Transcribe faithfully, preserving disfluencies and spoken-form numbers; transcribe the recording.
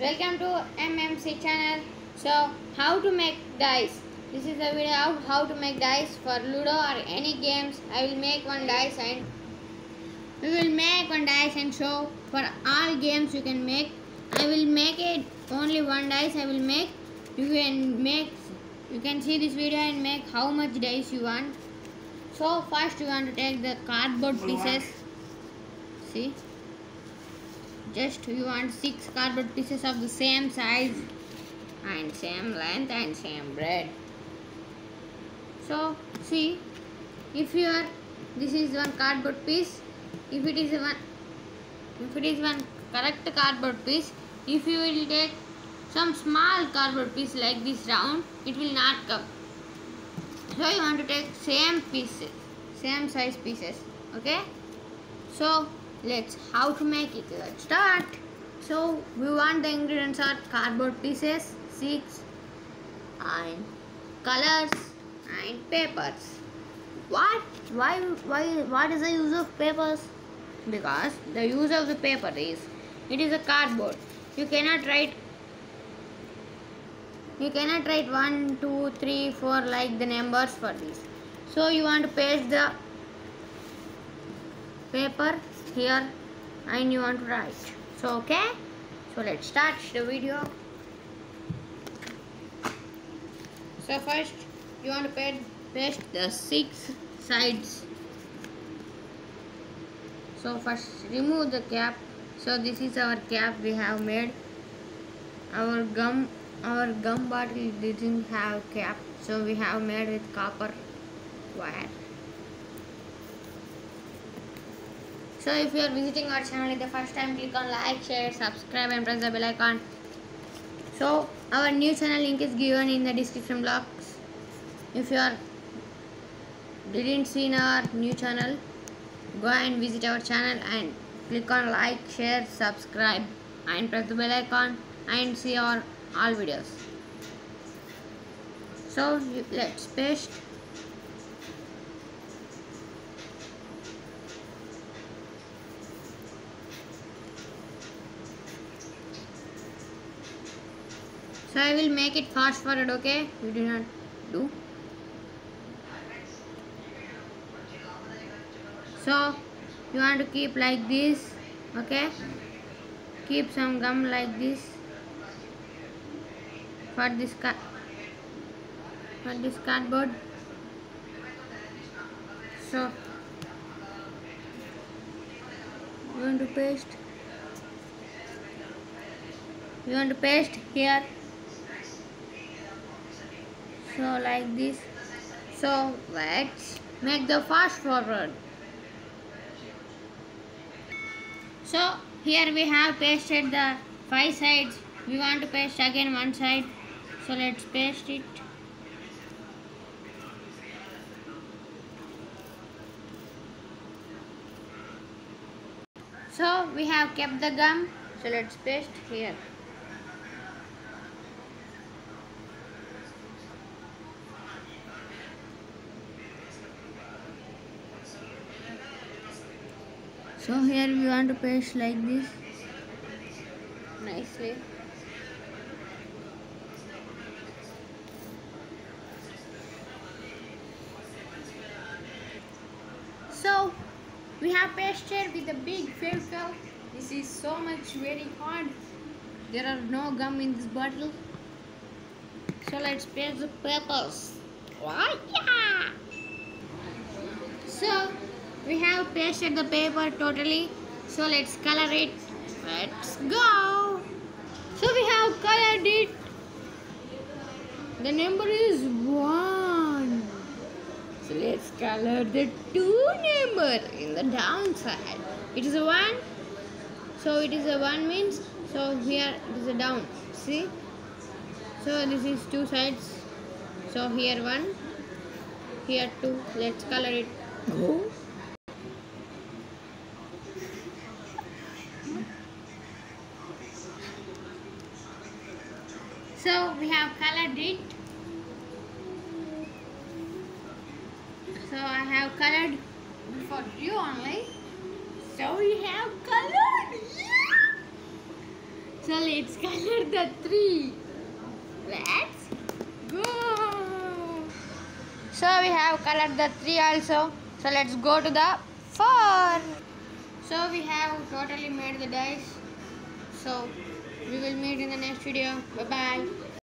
Welcome to M M C channel. So how to make dice. This is a video of how to make dice for Ludo or any games. I will make one dice and we will make one dice and show for all games you can make. I will make it only one dice I will make. You can make you can see this video and make how much dice you want. So first you want to take the cardboard pieces. See, just you want six cardboard pieces of the same size and same length and same breadth. So see, if you are this is one cardboard piece, if it is one if it is one correct cardboard piece, if you will take some small cardboard piece like this round, it will not come. So you want to take same pieces, same size pieces. Okay, so let's how to make it. Let's start. So we want the ingredients are cardboard pieces, six, and colors and papers. What? Why? Why? What is the use of papers? Because the use of the paper is it is a cardboard. You cannot write. You cannot write one, two, three, four like the numbers for this. So you want to paste the paper here and you want to write. So okay, so let's start the video. So first you want to paste the six sides. So first remove the cap. So this is our cap we have made. Our gum our gum bottle didn't have cap, so we have made with copper wire. So if you are visiting our channel the first time, click on like, share, subscribe and press the bell icon. So our new channel link is given in the description box. If you are didn't see our new channel, go and visit our channel and click on like, share, subscribe and press the bell icon and see our all videos. So you, let's paste. So I will make it fast forward, okay? You do not do. So you want to keep like this, okay? Keep some gum like this for this cut for this cardboard. So you want to paste. You want to paste here. So like this. So let's make the fast forward. So here we have pasted the five sides. We want to paste again one side. So let's paste it. So we have kept the gum. So let's paste here. So here we want to paste like this nicely. So we have pasted with a big Fevicol. This is so much very hard. There are no gum in this bottle. So let's paste the papers. Oh, yeah. So we have pasted the paper totally. So let's color it. Let's go. So we have colored it. The number is one. So let's color the two number in the downside. It is a one. So it is a one means. So here it is a down. See. So this is two sides. So here one. Here two. Let's color it. Go. So we have colored it. So I have colored for you only. So we have colored. Yeah. So let's color the three. Let's go. So we have colored the three also. So let's go to the four. So we have totally made the dice. So we will meet in the next video. Bye bye.